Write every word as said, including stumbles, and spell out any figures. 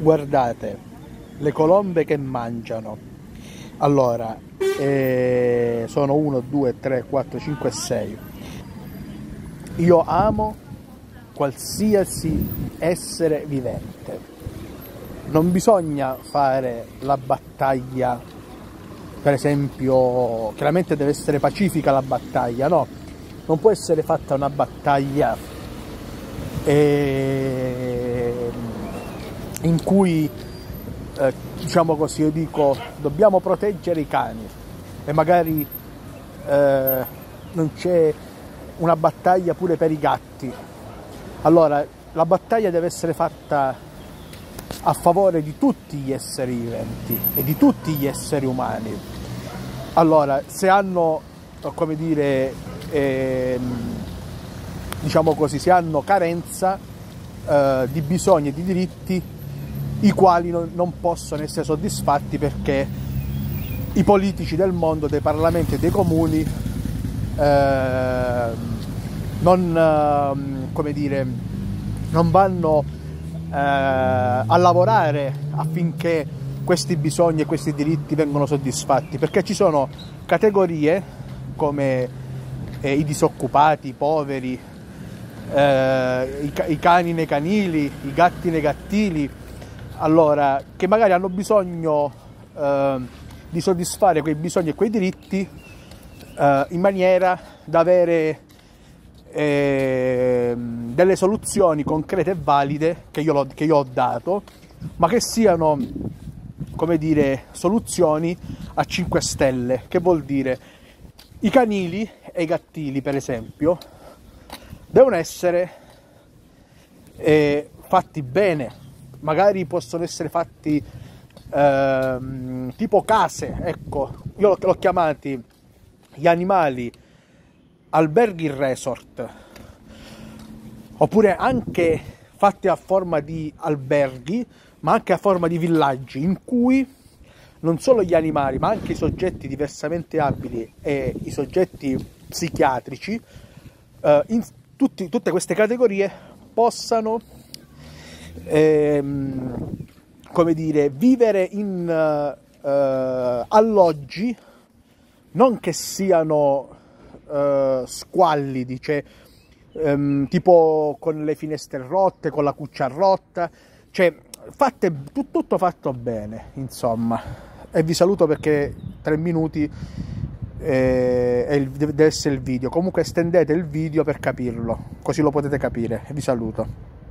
guardate, le colombe che mangiano. Allora, eh, sono uno, due, tre, quattro, cinque, sei. Io amo qualsiasi essere vivente. Non bisogna fare la battaglia, per esempio, chiaramente deve essere pacifica la battaglia, no? Non può essere fatta una battaglia eh, in cui, eh, diciamo così, io dico, dobbiamo proteggere i cani e magari eh, non c'è una battaglia pure per i gatti. Allora, la battaglia deve essere fatta a favore di tutti gli esseri viventi e di tutti gli esseri umani. Allora, se hanno, come dire, ehm, diciamo così, se hanno carenza eh, di bisogni e di diritti, i quali non, non possono essere soddisfatti perché i politici del mondo, dei parlamenti e dei comuni eh, non, eh, come dire, non vanno eh, a lavorare affinché questi bisogni e questi diritti vengano soddisfatti, perché ci sono categorie come eh, i disoccupati, i poveri, eh, i, i cani nei canili, i gatti nei gattili, allora, che magari hanno bisogno eh, di soddisfare quei bisogni e quei diritti eh, in maniera da avere eh, delle soluzioni concrete e valide che io, che io ho dato, ma che siano, come dire, soluzioni a cinque stelle. Che vuol dire? I canili e i gattili, per esempio, devono essere eh, fatti bene. Magari possono essere fatti eh, tipo case, ecco, io l'ho chiamati gli animali alberghi resort, oppure anche fatti a forma di alberghi, ma anche a forma di villaggi, in cui non solo gli animali, ma anche i soggetti diversamente abili e i soggetti psichiatrici, eh, in tutti, tutte queste categorie possano ehm, come dire, vivere in uh, uh, alloggi non che siano uh, squallidi, cioè um, tipo con le finestre rotte, con la cuccia rotta, cioè fatte, tutto, tutto fatto bene, insomma. E vi saluto perché tre minuti eh, è il, deve essere il video. Comunque estendete il video per capirlo, così lo potete capire. E vi saluto.